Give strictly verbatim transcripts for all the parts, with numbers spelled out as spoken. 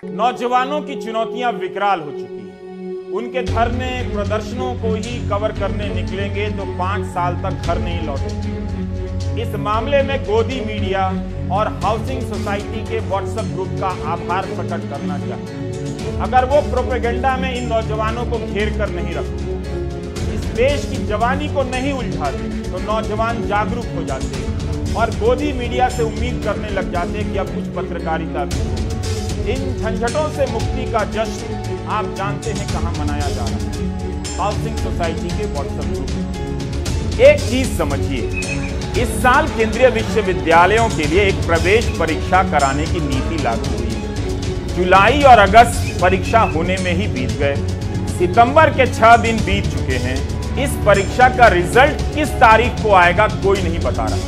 नौजवानों की चुनौतियां विकराल हो चुकी हैं। उनके धरने प्रदर्शनों को ही कवर करने निकलेंगे तो पांच साल तक घर नहीं लौटेंगे। इस मामले में गोदी मीडिया और हाउसिंग सोसाइटी के व्हाट्सएप ग्रुप का आभार प्रकट करना चाहिए। अगर वो प्रोपेगेंडा में इन नौजवानों को घेर कर नहीं रखते, इस देश की जवानी को नहीं उलझाते, तो नौजवान जागरूक हो जाते और गोदी मीडिया से उम्मीद करने लग जाते कि अब कुछ पत्रकारिता भी हो। इन झंझटों से मुक्ति का जश्न आप जानते हैं कहां मनाया जा रहा है? हाउसिंग सोसाइटी के व्हाट्सएप ग्रुप। एक चीज समझिए, इस साल केंद्रीय विश्वविद्यालयों के लिए एक प्रवेश परीक्षा कराने की नीति लागू हुई है। जुलाई और अगस्त परीक्षा होने में ही बीत गए, सितंबर के छह दिन बीत चुके हैं। इस परीक्षा का रिजल्ट किस तारीख को आएगा कोई नहीं बता रहा।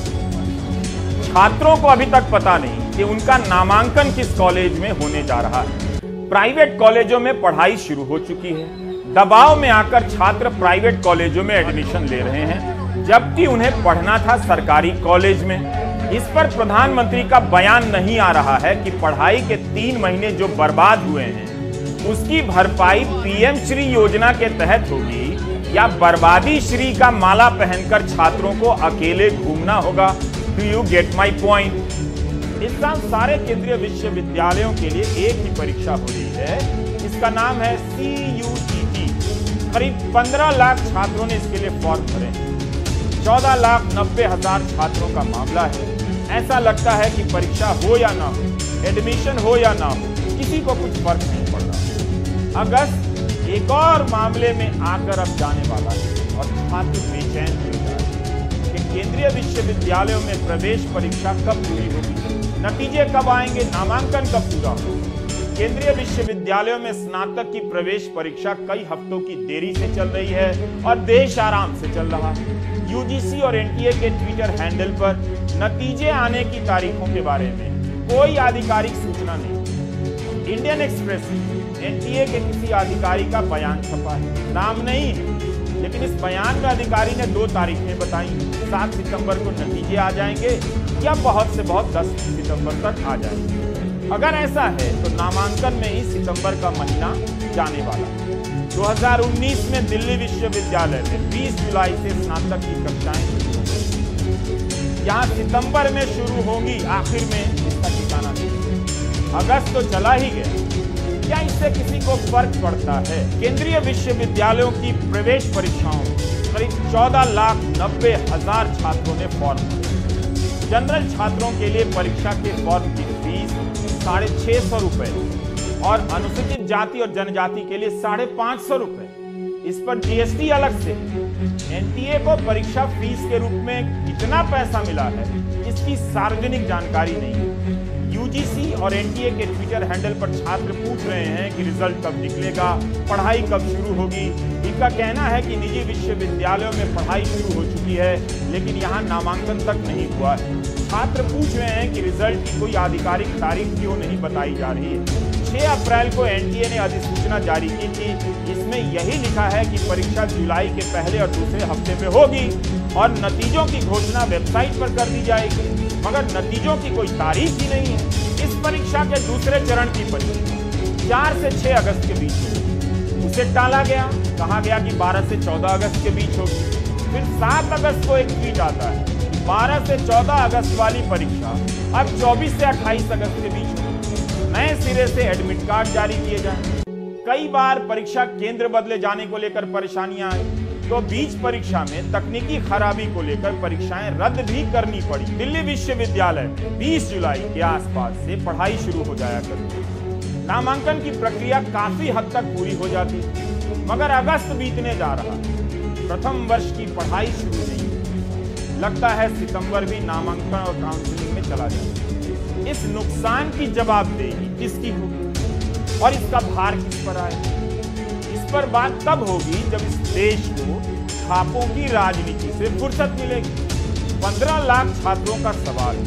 छात्रों को अभी तक पता नहीं कि उनका नामांकन किस कॉलेज में होने जा रहा है। प्राइवेट कॉलेजों में पढ़ाई शुरू हो चुकी है। दबाव में आकर छात्र प्राइवेट कॉलेजों में एडमिशन ले रहे हैं, जबकि उन्हें पढ़ना था सरकारी कॉलेज में। इस पर प्रधानमंत्री का बयान नहीं आ रहा है कि पढ़ाई के तीन महीने जो बर्बाद हुए हैं उसकी भरपाई पीएम श्री योजना के तहत होगी या बर्बादी श्री का माला पहनकर छात्रों को अकेले घूमना होगा। Do you get my point? इस साल सारे केंद्रीय विश्वविद्यालयों के लिए एक ही परीक्षा हो रही है। इसका नाम है सी यू ई टी। करीब पंद्रह लाख छात्रों ने इसके लिए फॉर्म भरे हैं। चौदह लाख नब्बे हजार छात्रों का मामला है। ऐसा लगता है कि परीक्षा हो या ना हो, एडमिशन हो या ना हो, किसी को कुछ फर्क नहीं पड़ रहा। अगस्त एक और मामले में आकर अब जाने वाला है और छात्र बेचैन हो जा रहे हैं कि केंद्रीय विश्वविद्यालयों में प्रवेश परीक्षा कब पूरी होगी, नतीजे कब आएंगे, नामांकन कब पूरा होगा। केंद्रीय विश्वविद्यालयों में स्नातक की प्रवेश परीक्षा कई हफ्तों की देरी से चल रही है और देश आराम से चल रहा है। यूजीसी और एनटीए के ट्विटर हैंडल पर नतीजे आने की तारीखों के बारे में कोई आधिकारिक सूचना नहीं। इंडियन एक्सप्रेस एनटीए के किसी अधिकारी का बयान छपा है, नाम नहीं है, लेकिन इस बयान में अधिकारी ने दो तारीखें बताई। सात सितंबर को नतीजे आ जाएंगे या बहुत से बहुत दस सितंबर तक आ जाएंगे। अगर ऐसा है तो नामांकन में ही सितंबर का महीना जाने वाला है। दो हज़ार उन्नीस में दिल्ली विश्वविद्यालय में बीस जुलाई से स्नातक की कक्षाएं शुरू होंगी। यहाँ सितंबर में शुरू होंगी, आखिर में इसका ठिकाना नहीं। अगस्त तो चला ही गया, क्या इससे किसी को फर्क पड़ता है? केंद्रीय विश्वविद्यालयों की प्रवेश परीक्षाओं में करीब चौदह लाख नब्बे हजार छात्रों ने फॉर्म भरे। जनरल छात्रों के लिए परीक्षा के फॉर्म की फीस साढ़े छह सौ रुपए और अनुसूचित जाति और जनजाति के लिए साढ़े पांच सौ रुपए। इस पर जीएसटी अलग से। एनटीए को परीक्षा फीस के रूप में कितना पैसा मिला है इसकी सार्वजनिक जानकारी नहीं है। यूजीसी और एनटीए के ट्विटर हैंडल पर छात्र पूछ रहे हैं कि रिजल्ट कब निकलेगा, पढ़ाई कब शुरू होगी। इनका कहना है कि निजी विश्वविद्यालयों में पढ़ाई शुरू हो चुकी है, लेकिन यहाँ नामांकन तक नहीं हुआ है। छात्र पूछ रहे हैं कि रिजल्ट की कोई आधिकारिक तारीख क्यों नहीं बताई जा रही है। छह अप्रैल को एनटीए ने अधिसूचना जारी की थी। इसमें यही लिखा है कि परीक्षा जुलाई के पहले और दूसरे हफ्ते में होगी और नतीजों की घोषणा वेबसाइट पर कर दी जाएगी, मगर नतीजों की कोई तारीख ही नहीं है। इस परीक्षा के दूसरे चरण की परीक्षा चार से छह अगस्त के बीच होगी, उसे टाला गया, कहा गया कि बारह से चौदह अगस्त के बीच होगी। फिर सात अगस्त को एक ट्वीट आता है, बारह से चौदह अगस्त वाली परीक्षा अब चौबीस से अट्ठाईस अगस्त के बीच होगी। नए सिरे से एडमिट कार्ड जारी किए जाए। कई बार परीक्षा केंद्र बदले जाने को लेकर परेशानियां आई, तो बीच परीक्षा में तकनीकी खराबी को लेकर परीक्षाएं रद्द भी करनी पड़ी। दिल्ली विश्वविद्यालय में बीस जुलाई के आसपास से पढ़ाई शुरू हो जाया करती। नामांकन की प्रक्रिया काफी हद तक पूरी हो जाती, मगर अगस्त बीतने जा रहा, प्रथम वर्ष की पढ़ाई शुरू नहीं। लगता है सितंबर भी नामांकन और काउंसलिंग में चला जाए। इस नुकसान की जवाबदेही किसकी होगी और इसका भार किस पर आएगा? इस पर बात तब होगी जब इस देश को छापों की राजनीति से फुर्सत मिलेगी। पंद्रह लाख छात्रों का सवाल,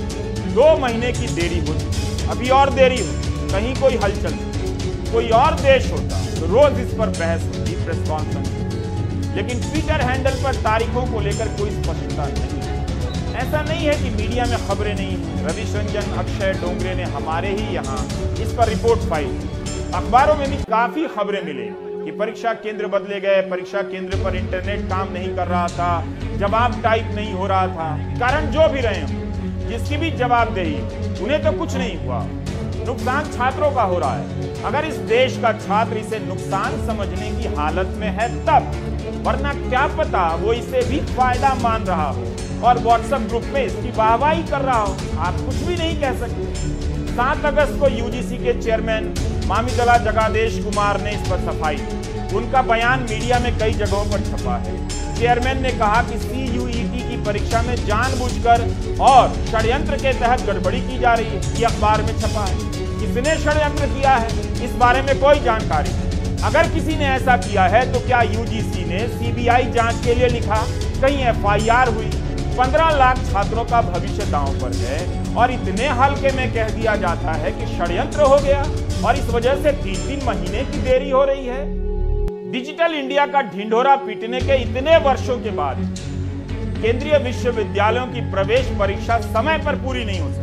दो महीने की देरी हो चुकी, अभी और देरी हो, कहीं कोई हलचल, कोई और देश होता तो रोज इस पर बहस होती, प्रेस कॉन्फ्रेंस। लेकिन ट्विटर हैंडल पर तारीखों को लेकर कोई स्पष्टता नहीं। ऐसा नहीं है कि मीडिया में खबरें नहीं हैं। रविश रंजन, अक्षय डोंगरे ने हमारे ही यहाँ इस पर रिपोर्ट पाई। अखबारों में भी काफी खबरें मिली कि परीक्षा केंद्र बदले गए, परीक्षा केंद्र पर इंटरनेट काम नहीं कर रहा था, जवाब टाइप नहीं हो रहा था। कारण जो भी रहे हों, जिसकी भी जवाबदेही, उन्हें तो कुछ नहीं हुआ। नुकसान छात्रों का हो रहा है। अगर इस देश का छात्र इसे नुकसान समझने की हालत में है तब, वरना क्या पता वो इसे भी फायदा मान रहा हो और व्हाट्सएप ग्रुप में इसकी वाहवाही कर रहा हो। आप कुछ भी नहीं कह सकते। सात अगस्त को यूजीसी के चेयरमैन मामिदला जगादेश कुमार ने इस पर सफाई दी। उनका बयान मीडिया में कई जगहों पर छपा है। चेयरमैन ने कहा कि सीयूईटी की परीक्षा में जानबूझकर और षड्यंत्र के तहत गड़बड़ी की जा रही है। ये अखबार में छपा है। किसने षड्यंत्र किया है, इस बारे में कोई जानकारी नहीं। अगर किसी ने ऐसा किया है तो क्या यूजीसी ने सीबीआई जांच के लिए लिखा? कहीं एफआईआर हुई? पंद्रह लाख छात्रों का भविष्य दांव पर है और इतने हल्के में कह दिया जाता है कि षड्यंत्र हो गया और इस वजह से तीन तीन महीने की देरी हो रही है। डिजिटल इंडिया का ढिंढोरा पीटने के इतने वर्षों के बाद केंद्रीय विश्वविद्यालयों की प्रवेश परीक्षा समय पर पूरी नहीं हो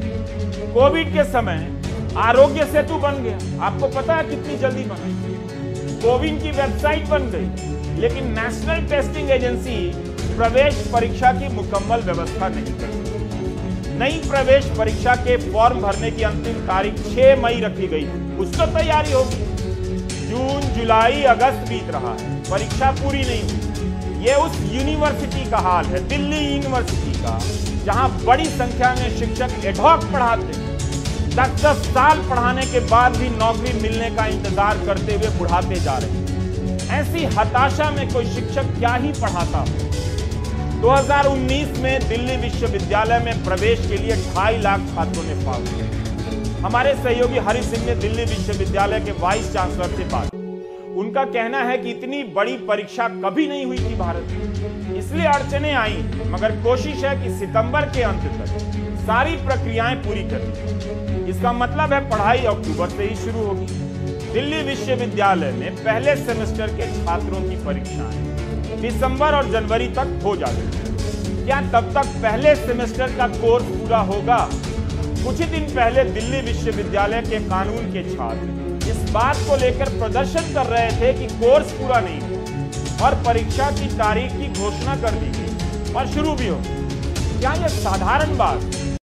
सकी। कोविड के समय आरोग्य सेतु बन गया, आपको पता है कितनी जल्दी बना। कोविन की वेबसाइट बन गई, लेकिन नेशनल टेस्टिंग एजेंसी प्रवेश परीक्षा की मुकम्मल व्यवस्था नहीं करती। नई प्रवेश परीक्षा के फॉर्म भरने की अंतिम तारीख छह मई रखी गई। कुछ तो तैयारी होगी। जून, जुलाई, अगस्त बीत रहा है, परीक्षा पूरी नहीं हुई। ये उस यूनिवर्सिटी का हाल है, दिल्ली यूनिवर्सिटी का, जहां बड़ी संख्या में शिक्षक एडहॉक पढ़ाते हैं। दस दस साल पढ़ाने के बाद भी नौकरी मिलने का इंतजार करते हुए बुढ़ाते जा रहे हैं। ऐसी हताशा में कोई शिक्षक क्या ही पढ़ाता हो। दो हज़ार उन्नीस में दिल्ली विश्वविद्यालय में प्रवेश के लिए ढाई लाख छात्रों ने फॉर्म भरे। हमारे सहयोगी हरि सिंह ने दिल्ली विश्वविद्यालय के वाइस चांसलर से बात की। उनका कहना है कि इतनी बड़ी परीक्षा कभी नहीं हुई थी भारत में, इसलिए अड़चने आई, मगर कोशिश है कि सितंबर के अंत तक सारी प्रक्रियाएं पूरी करनी। इसका मतलब है पढ़ाई अक्टूबर से ही शुरू होगी। दिल्ली विश्वविद्यालय में पहले सेमेस्टर के छात्रों की परीक्षाएं दिसंबर और जनवरी तक हो जाती है। क्या तब तक पहले सेमेस्टर का कोर्स पूरा होगा? कुछ ही दिन पहले दिल्ली विश्वविद्यालय के कानून के छात्र इस बात को लेकर प्रदर्शन कर रहे थे कि कोर्स पूरा नहीं हुआ और परीक्षा की तारीख की घोषणा कर दी गई और शुरू भी हो। क्या यह साधारण बात